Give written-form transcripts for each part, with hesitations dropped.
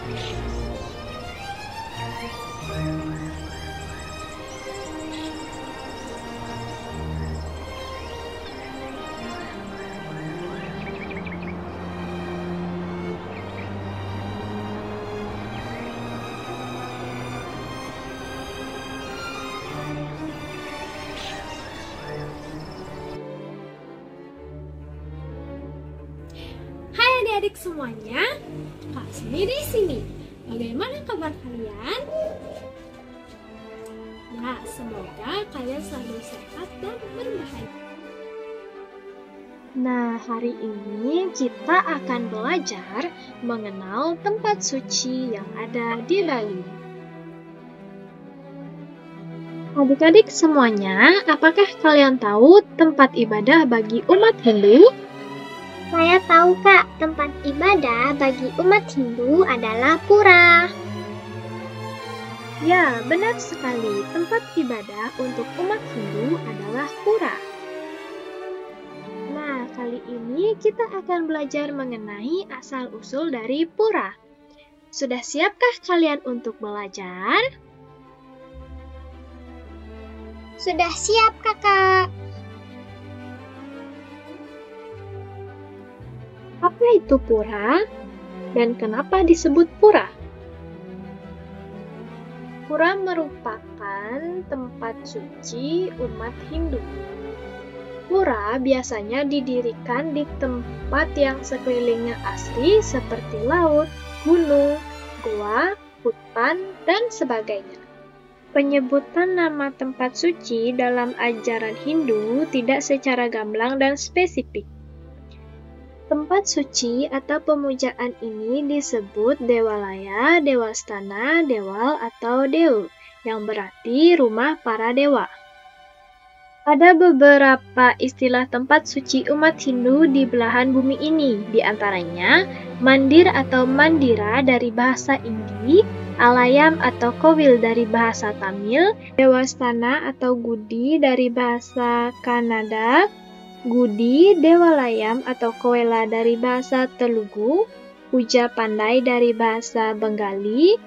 Hai adik-adik semuanya, Kak Sumi di sini. Bagaimana kabar kalian? Ya, semoga kalian selalu sehat dan berbahagia. Nah, hari ini kita akan belajar mengenal tempat suci yang ada di Bali. Adik-adik semuanya, apakah kalian tahu tempat ibadah bagi umat Hindu? Saya tahu Kak, tempat ibadah bagi umat Hindu adalah pura. Ya, benar sekali. Tempat ibadah untuk umat Hindu adalah pura. Nah, kali ini kita akan belajar mengenai asal-usul dari pura. Sudah siapkah kalian untuk belajar? Sudah siap Kakak. Apa itu pura dan kenapa disebut pura? Pura merupakan tempat suci umat Hindu. Pura biasanya didirikan di tempat yang sekelilingnya asri seperti laut, gunung, gua, hutan, dan sebagainya. Penyebutan nama tempat suci dalam ajaran Hindu tidak secara gamblang dan spesifik. Tempat suci atau pemujaan ini disebut Dewalaya, Dewastana, Dewal, atau Deul, yang berarti rumah para dewa. Ada beberapa istilah tempat suci umat Hindu di belahan bumi ini, di antaranya mandir atau mandira dari bahasa Indi, alayam atau kowil dari bahasa Tamil, Dewastana atau gudi dari bahasa Kannada, Gudi, Dewalayam atau Kowela dari bahasa Telugu, Puja Pandai dari bahasa Bengali,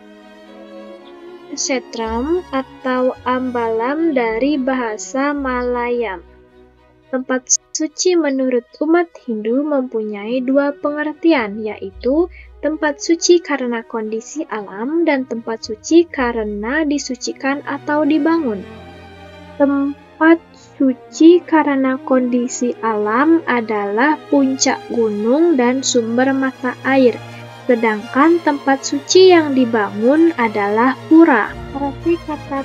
Setram atau Ambalam dari bahasa Malayam. Tempat suci menurut umat Hindu mempunyai dua pengertian, yaitu tempat suci karena kondisi alam dan tempat suci karena disucikan atau dibangun. Tempat suci karena kondisi alam adalah puncak gunung dan sumber mata air, sedangkan tempat suci yang dibangun adalah pura. Arti kata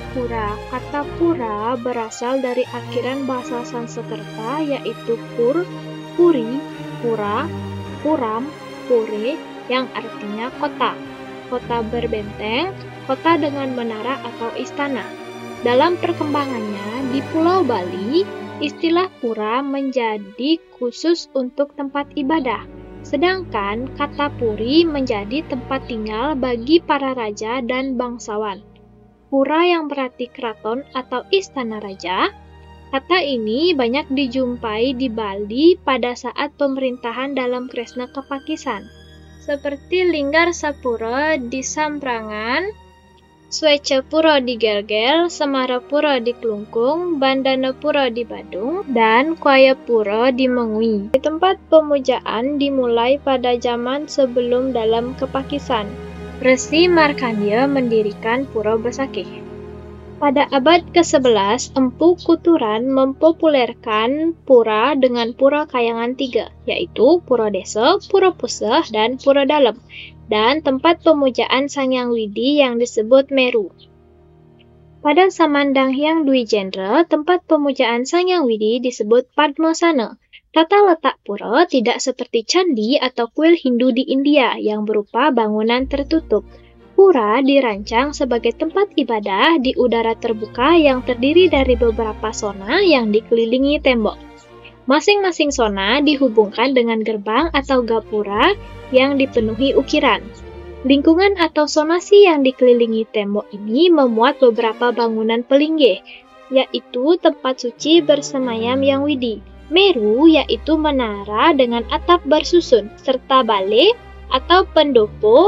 pura berasal dari akhiran bahasa Sanskerta yaitu pur, puri, pura, puram, pure yang artinya kota. Kota berbenteng, kota dengan menara atau istana. Dalam perkembangannya, di Pulau Bali, istilah pura menjadi khusus untuk tempat ibadah, sedangkan kata puri menjadi tempat tinggal bagi para raja dan bangsawan. Pura yang berarti keraton atau istana raja, kata ini banyak dijumpai di Bali pada saat pemerintahan dalam Kresna Kepakisan, seperti Linggarsapura di Samprangan, Swecapura di Gelgel, Semarapura di Klungkung, Bandanapura di Badung, dan Kwayapura di Mengui. Tempat pemujaan dimulai pada zaman sebelum dalam Kepakisan. Resi Markandeya mendirikan Pura Besakih. Pada abad ke-11, Empu Kuturan mempopulerkan pura dengan pura kayangan tiga, yaitu Pura Desa, Pura Puseh, dan Pura Dalem, dan tempat pemujaan Sang Hyang Widi yang disebut Meru. Pada Samandang Hyang Dwijendra, tempat pemujaan Sang Hyang Widi disebut Padmasana. Tata letak pura tidak seperti candi atau kuil Hindu di India yang berupa bangunan tertutup. Pura dirancang sebagai tempat ibadah di udara terbuka yang terdiri dari beberapa sona yang dikelilingi tembok. Masing-masing sona dihubungkan dengan gerbang atau gapura yang dipenuhi ukiran. Lingkungan atau sonasi yang dikelilingi tembok ini memuat beberapa bangunan pelinggih, yaitu tempat suci bersemayam Yang Widi, Meru yaitu menara dengan atap bersusun, serta bale atau pendopo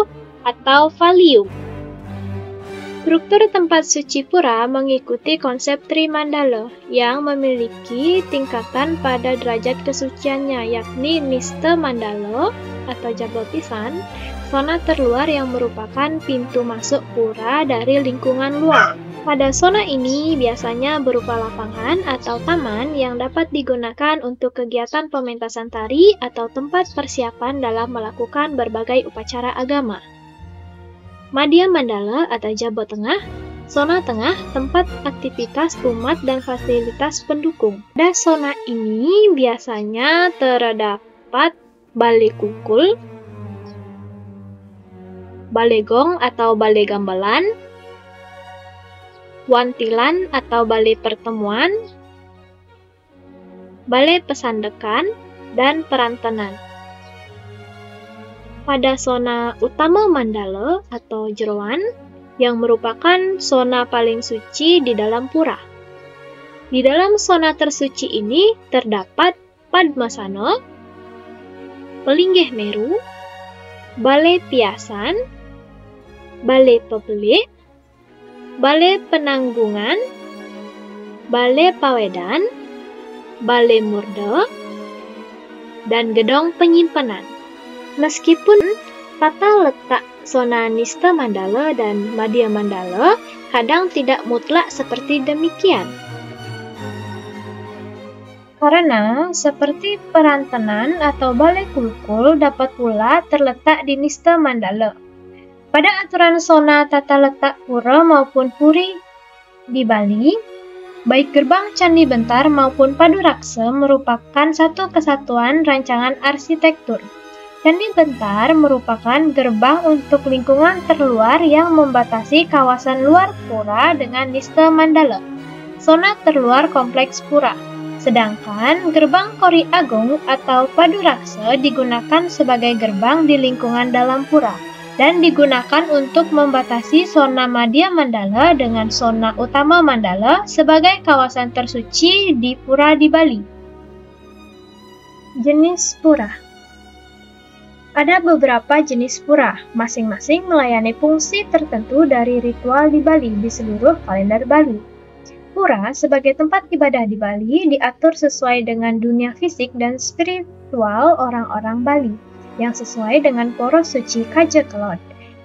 atau Valium. Struktur tempat suci pura mengikuti konsep Trimandala yang memiliki tingkatan pada derajat kesuciannya, yakni Nista Mandala atau Jabatisan, zona terluar yang merupakan pintu masuk pura dari lingkungan luar. Pada zona ini biasanya berupa lapangan atau taman yang dapat digunakan untuk kegiatan pementasan tari atau tempat persiapan dalam melakukan berbagai upacara agama. Madhya Mandala atau Jaba Tengah, zona tengah tempat aktivitas umat dan fasilitas pendukung. Pada zona ini biasanya terdapat balai kukul, balai gong atau balai gamelan, wantilan atau balai pertemuan, balai pesandekan, dan perantenan. Pada zona utama Mandala atau jeroan, yang merupakan zona paling suci di dalam pura. Di dalam zona tersuci ini terdapat Padmasana, Pelinggih Meru, Balai Piasan, Balai Pebelik, Balai Penanggungan, Balai Pawedan, Balai Murda, dan Gedong Penyimpanan. Meskipun tata letak zona Nista Mandala dan Madhya Mandala kadang tidak mutlak seperti demikian. Karena seperti perantenan atau balai kulkul dapat pula terletak di Nista Mandala. Pada aturan zona tata letak pura maupun puri di Bali, baik gerbang Candi Bentar maupun Paduraksa merupakan satu kesatuan rancangan arsitektur. Candi Bentar merupakan gerbang untuk lingkungan terluar yang membatasi kawasan luar pura dengan Nista Mandala, zona terluar kompleks pura. Sedangkan gerbang Kori Agung atau Paduraksa digunakan sebagai gerbang di lingkungan dalam pura dan digunakan untuk membatasi zona Madhya Mandala dengan zona utama Mandala sebagai kawasan tersuci di pura di Bali. Jenis pura. Ada beberapa jenis pura, masing-masing melayani fungsi tertentu dari ritual di Bali di seluruh kalender Bali. Pura sebagai tempat ibadah di Bali diatur sesuai dengan dunia fisik dan spiritual orang-orang Bali, yang sesuai dengan poros suci Kajakelot.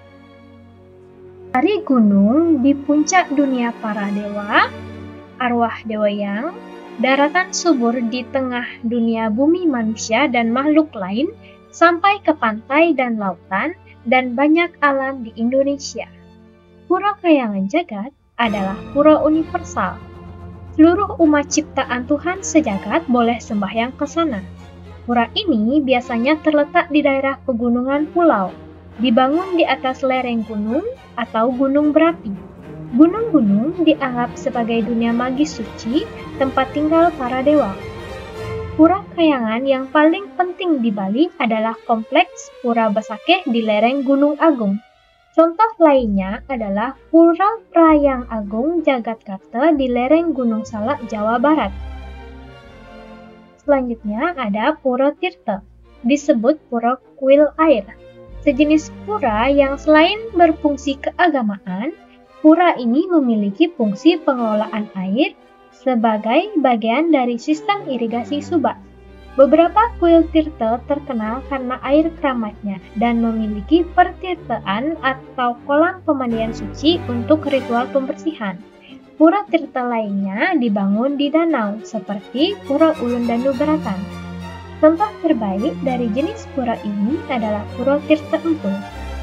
Dari gunung di puncak dunia para dewa, arwah dewa yang, daratan subur di tengah dunia bumi manusia dan makhluk lain, sampai ke pantai dan lautan, dan banyak alam di Indonesia. Pura Kahyangan Jagat adalah pura universal. Seluruh umat ciptaan Tuhan sejagat boleh sembahyang ke sana. Pura ini biasanya terletak di daerah pegunungan pulau, dibangun di atas lereng gunung atau gunung berapi. Gunung-gunung dianggap sebagai dunia magis suci, tempat tinggal para dewa. Pura Kahyangan yang paling penting di Bali adalah kompleks Pura Besakeh di lereng Gunung Agung. Contoh lainnya adalah Pura Prayang Agung Jagatkarta di lereng Gunung Salak, Jawa Barat. Selanjutnya ada Pura Tirta, disebut Pura Kuil Air. Sejenis pura yang selain berfungsi keagamaan, pura ini memiliki fungsi pengelolaan air sebagai bagian dari sistem irigasi Subak. Beberapa kuil tirta terkenal karena air keramatnya dan memiliki pertirtaan atau kolam pemandian suci untuk ritual pembersihan. Pura tirta lainnya dibangun di danau seperti Pura Ulun Danu Beratan. Contoh terbaik dari jenis pura ini adalah Pura Tirta Empul.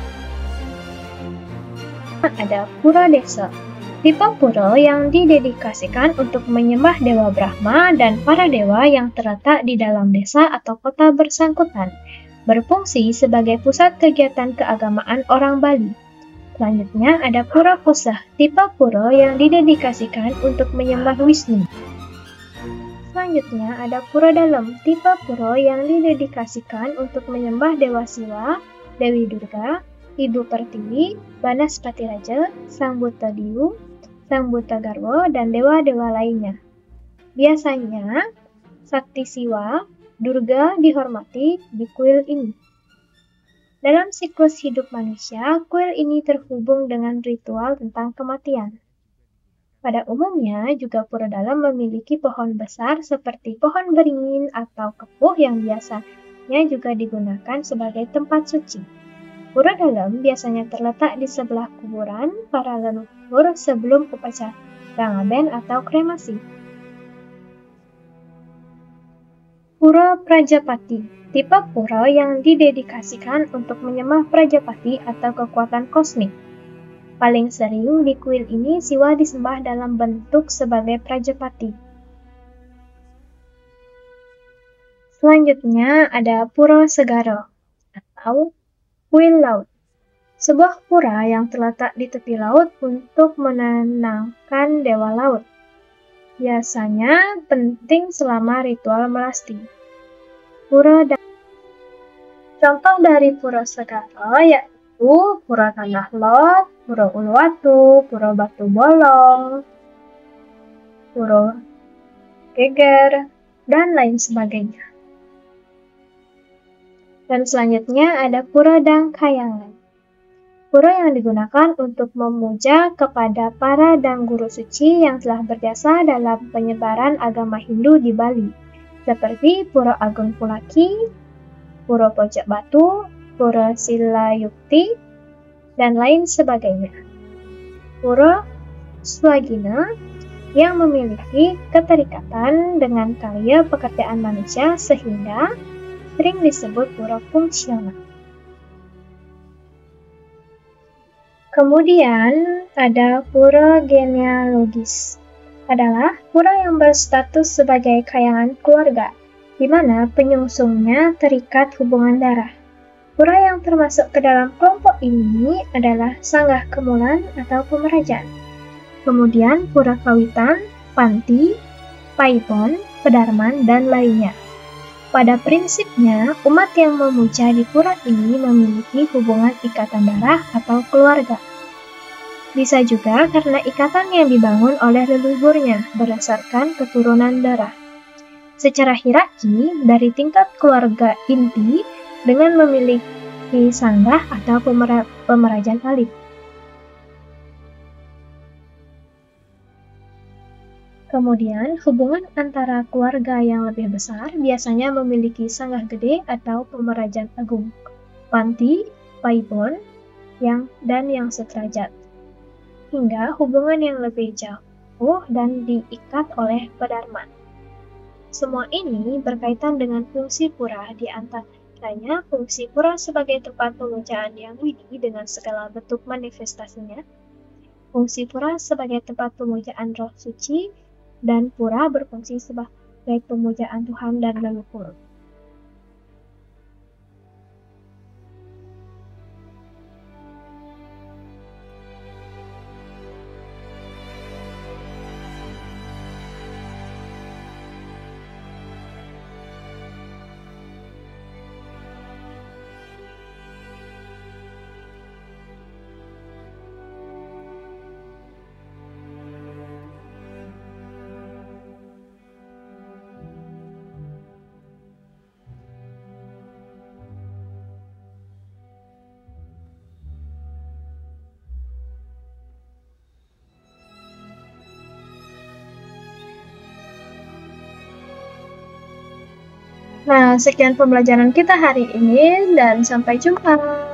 Ada Pura Desa, tipe pura yang didedikasikan untuk menyembah Dewa Brahma dan para dewa yang terletak di dalam desa atau kota bersangkutan, berfungsi sebagai pusat kegiatan keagamaan orang Bali. Selanjutnya ada Pura Kosah, tipe pura yang didedikasikan untuk menyembah Wisnu. Selanjutnya ada Pura Dalam, tipe pura yang didedikasikan untuk menyembah Dewa Siwa, Dewi Durga, Ibu Pertiwi, Banaspati Raja, Sang Buta Diu, Sang Buta Garwo, dan dewa-dewa lainnya. Biasanya, Sakti Siwa, Durga dihormati di kuil ini. Dalam siklus hidup manusia, kuil ini terhubung dengan ritual tentang kematian. Pada umumnya, juga pura dalam memiliki pohon besar seperti pohon beringin atau kepuh yang biasanya juga digunakan sebagai tempat suci. Pura dalam biasanya terletak di sebelah kuburan para leluhur sebelum upacara ngaben atau kremasi. Pura Prajapati, tipe pura yang didedikasikan untuk menyembah Prajapati atau kekuatan kosmik. Paling sering di kuil ini Siwa disembah dalam bentuk sebagai Prajapati. Selanjutnya ada Pura Segara atau kuil laut. Sebuah pura yang terletak di tepi laut untuk menenangkan dewa laut. Biasanya penting selama ritual melasti. Contoh dari pura segara yaitu Pura Tanah Lot, Pura Uluwatu, Pura Batu Bolong, Pura Geger, dan lain sebagainya. Dan selanjutnya ada Pura Dangkayangan. Pura yang digunakan untuk memuja kepada para dangguru suci yang telah berjasa dalam penyebaran agama Hindu di Bali, seperti Pura Agung Pulaki, Pura Pojok Batu, Pura Silayukti, dan lain sebagainya. Pura Swagina yang memiliki keterikatan dengan karya pekerjaan manusia sehingga sering disebut pura fungsional. Kemudian ada pura genealogis. Adalah pura yang berstatus sebagai kayangan keluarga, di mana penyungsungnya terikat hubungan darah. Pura yang termasuk ke dalam kelompok ini adalah Sanggah Kemulan atau Pemerajan. Kemudian Pura Kawitan, Panti, Paibon, Pedarman, dan lainnya. Pada prinsipnya, umat yang memuja di pura ini memiliki hubungan ikatan darah atau keluarga. Bisa juga karena ikatan yang dibangun oleh leluhurnya berdasarkan keturunan darah. Secara hierarki, dari tingkat keluarga inti dengan memiliki sanggah atau pemerajan alit. Kemudian, hubungan antara keluarga yang lebih besar biasanya memiliki sanggah gede atau pemerajan agung, panti, paibon, dan yang sederajat, hingga hubungan yang lebih jauh dan diikat oleh pedarman. Semua ini berkaitan dengan fungsi pura, di antaranya fungsi pura sebagai tempat pemujaan yang widi dengan segala bentuk manifestasinya, fungsi pura sebagai tempat pemujaan roh suci, dan pura berfungsi sebagai pemujaan Tuhan dan leluhur. Nah, sekian pembelajaran kita hari ini dan sampai jumpa.